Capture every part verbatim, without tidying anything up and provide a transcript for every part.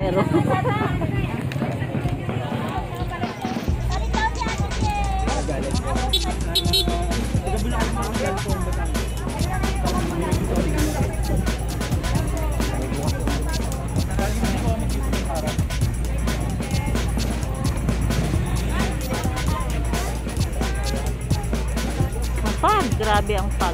Pero pag, grabe ang pag.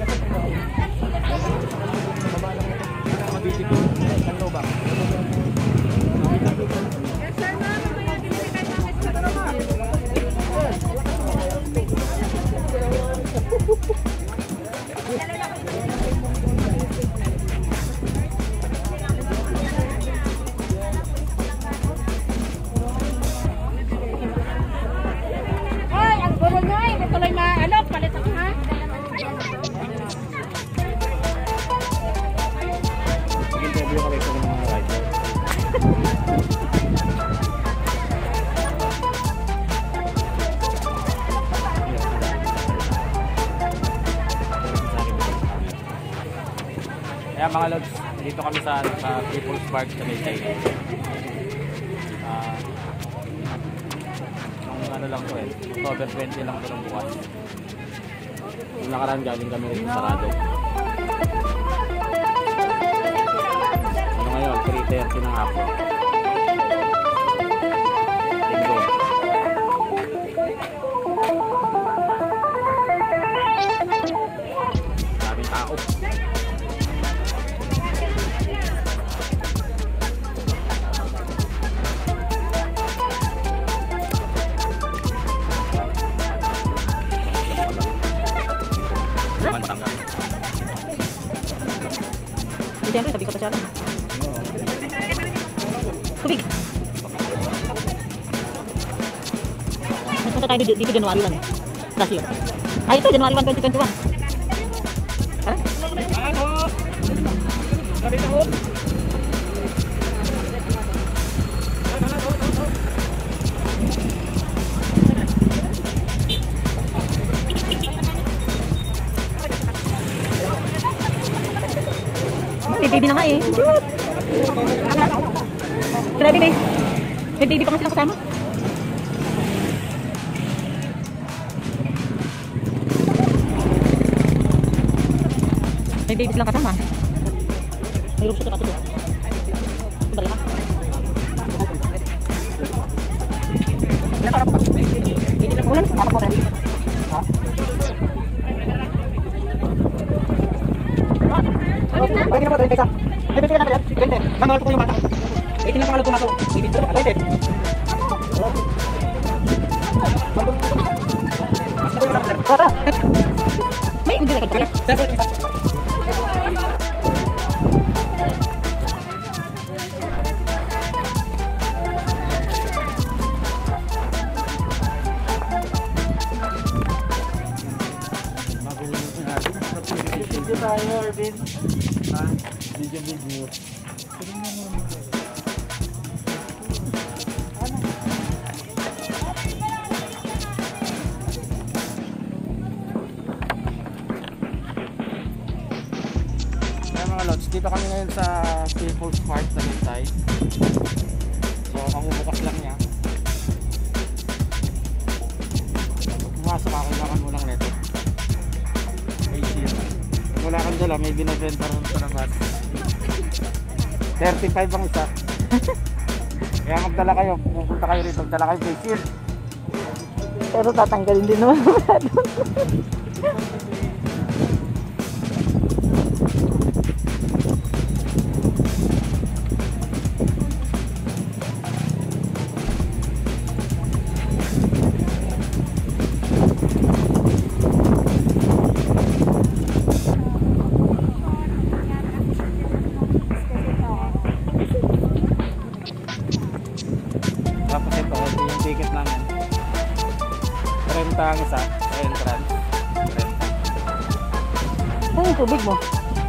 Kaya mga lods, dito kami sa, sa People's Park sa Tagaytay. Uh, yung ano lang to eh, October twenty lang to ng bukas. Yung nakaraan galing kami rin sarado. Ano ngayon, three thirty ng hapon. Linggo. Daming tao. Siyempre, sabi ko pa siya. Tubig! Nagpunta tayo dito January lang eh. Last year. Ay, ito, January one, twenty twenty-one. Ha? Ano? Sabi na ho? May baby na nga eh. Grabe eh. May baby pa nga silang kasama. May baby silang kasama. May rupso ito katulo. Balik ka. Ulan? Ako po rin. Ha? Pwede na po, twenty ka. twenty ka na pala. twenty. Manual po yung mata. eighteen lang pangalan po na to. twenty. Tara. May hindi na kagpala. Video tayo, Orvin. Ha? Video, video. Kaya mga lods, dito kami ngayon sa People's Park sa Tagaytay. So, kamubukas lang niya. Pumasok ako, iwakan mo lang neto. Wala kang dala, may binibenta rin sa labas. thirty-five ang isa. Kaya magdala kayo, pupunta kayo rito, magdala kayo face shield. Pero tatanggalin din naman muna doon. Tapos ito, ito yung ticket namin. thirty ang isa sa entrance. thirty. Ano yung tubig mo?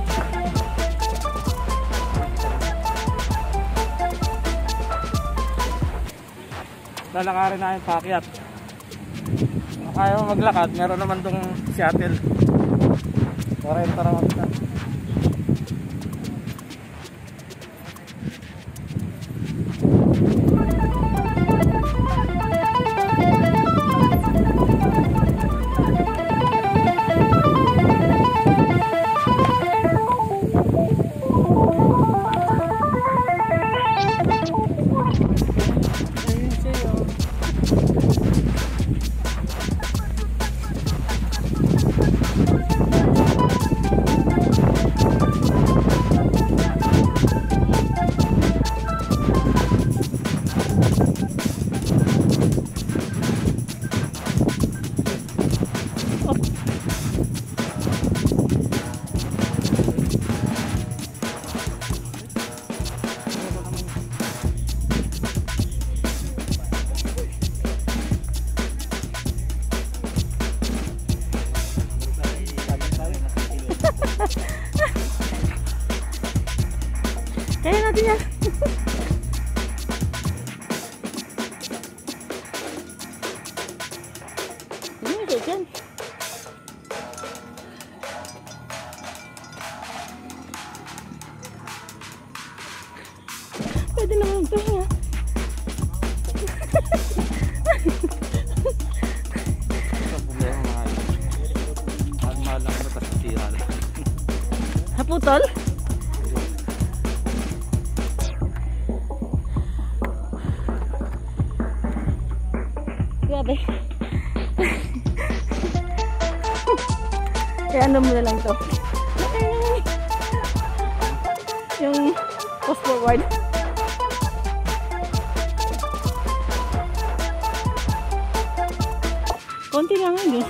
Lalakarin namin paakyat. Kung kaya mo maglakad, meron naman tong shuttle. thirty naman ito. Kaya natin yan. Ano yung dyan? Pwede naman ito nga. Naputol? Grabe. Kaya ano mo na lang to. Yung post forward. Konti lang yun.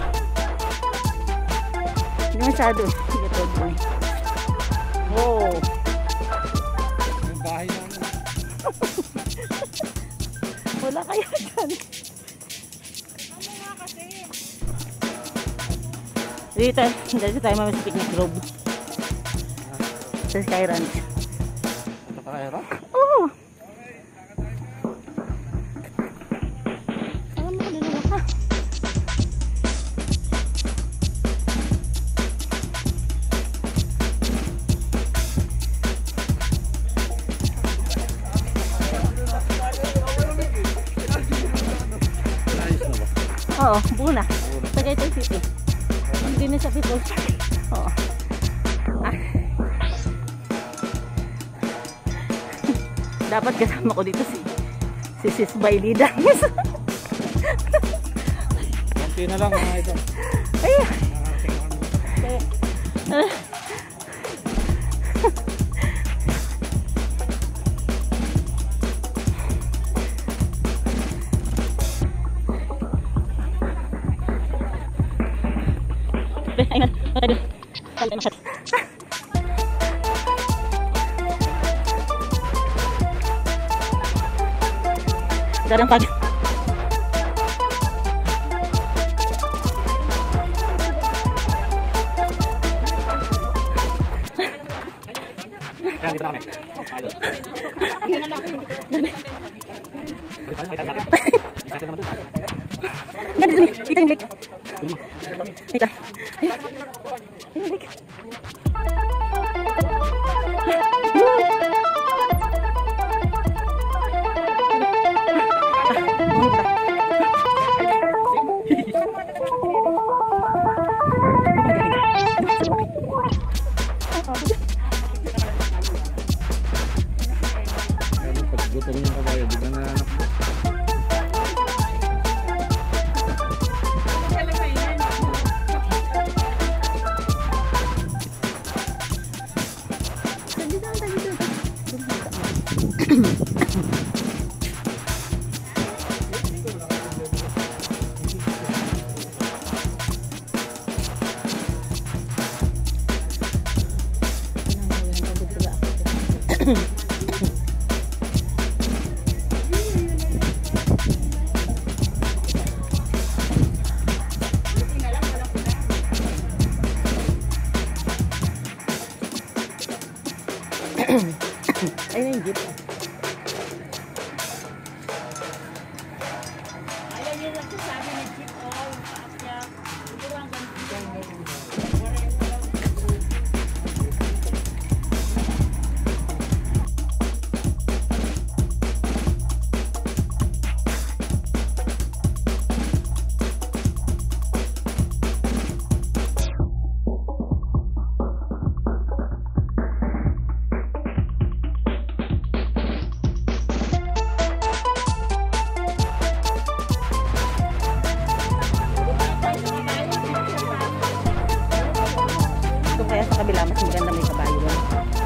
Hindi masyado. Sige to. Oh. Yung bahay namin. Wala kaya dyan. Dito, dito tayo mamaya sa picnic grove. Sa Sky Ranch. Ito ka kaya ba? Oo. Alam mo, dinala ka. Oo, buo na. Tagaytay City. Hindi na sa People's Park. Oo. Ah. Dapat kasama ko dito si si Sis Bailida. Konti na lang mga ito. Ay. Ah. Ayun, ayun. Ayun, ayun. Darang pag. Kaya dito na kami. Ganda dun. Kita yung lake. Kita. Ayun. Ayun yung lake. Paggutom yung kabayo, di ba na ayun yung jeep. Ayun yung nagsasabi ng jeep. Oh, taas niya. Siguro ang ganito. Kaya sa kabila mas maganda may kabayo lang.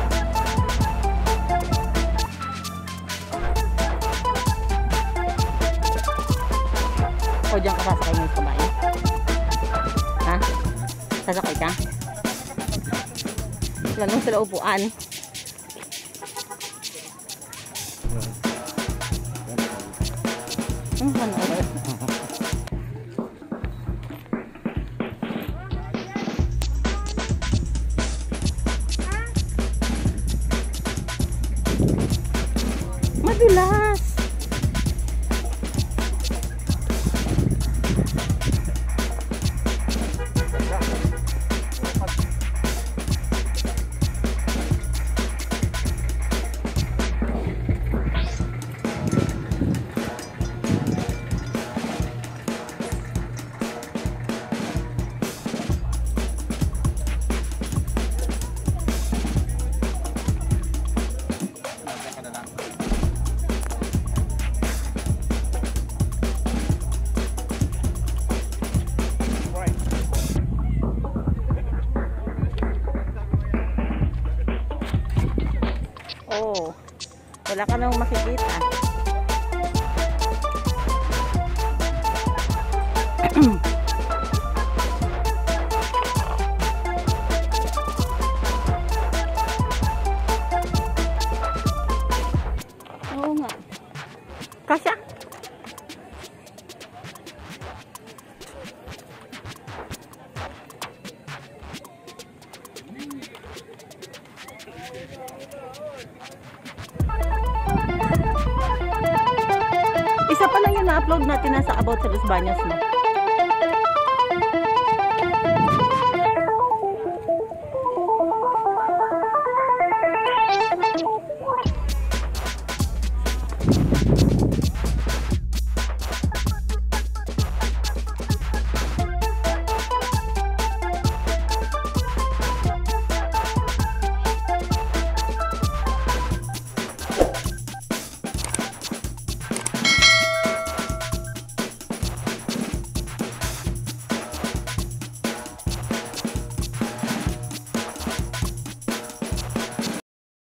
O diyan ka sasakay ng kabayo? Ha? Sasakay ka? Lanong sila upuan. Hmm, ano ba? bilas. Oh, wala ka nang makikita. Oo nga. Kasya? Isa pa lang yung na-upload natin nasa About sa Los Baños, no?